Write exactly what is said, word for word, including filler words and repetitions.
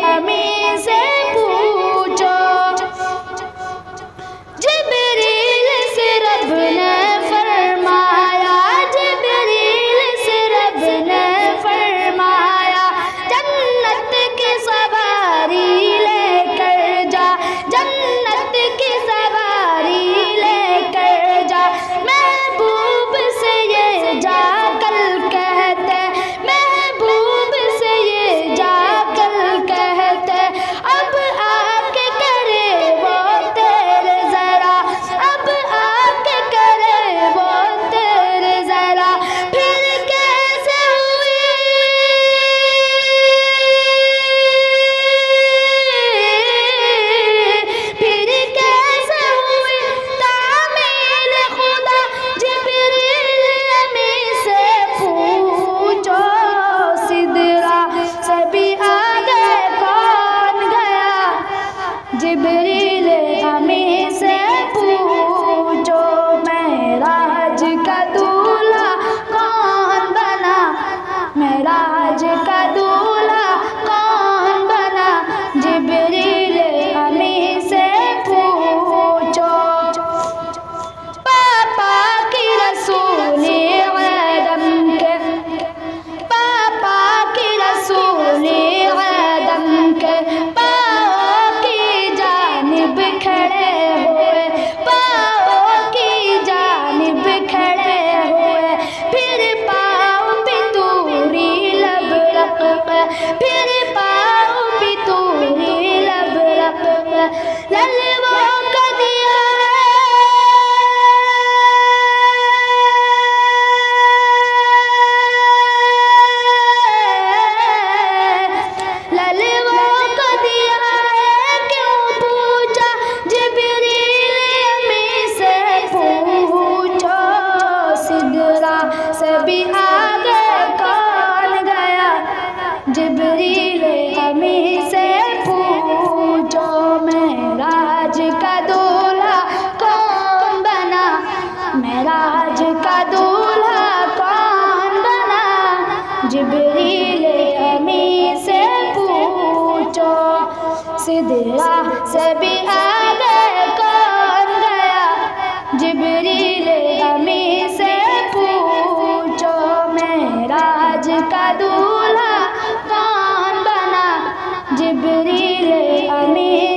अमी से पूछो। जिब्रील से रब ने फरमाया, जिब्रील से रब ने फरमाया, जन्नत की सवारी लेकर जा, जन्नत की सवारी लेकर जा। महबूब से ये जा कल कहते, महबूब से ये जा कल कहते, अब आके करे वो तेरे जरा, अब आके करे वो तेरे जरा। फिर कैसे हुई, फिर कैसे हुई तामील खुदा, जिब्रील अमी से पूछो। सिदरा से भी आगे कौन गया, जिब्रील अमी से पूछो। मेराज का दूल्हा कौन बना, मेराज का दूल्हा कौन बना, जिब्रील अमी से पूछो। पापा की रसूली आदम के, पापा की रसूली आदम के पाँव की जानिब खड़े हुए, पाँव की जानिब खड़े हुए। फिर पाँव भी दूरी लब रख, फिर पाँव भी दूरी लब रख, ललवों का दिया ललवों को दिया है, क्यों पूछा, जिब्रील अमी से पूछो। सिदरा से भी आगे कौन गया, जिब्रील अमी से पूछो। मेराज का दूल्हा कौन बना, मेराज का दूल्हा कौन बना, जिब्रील अमी से पूछो। सिदरा से भी आगे कौन गया, जिब्रील अमी से पूछो। मेराज का दूल्हा कौन बना, जिब्रील अमी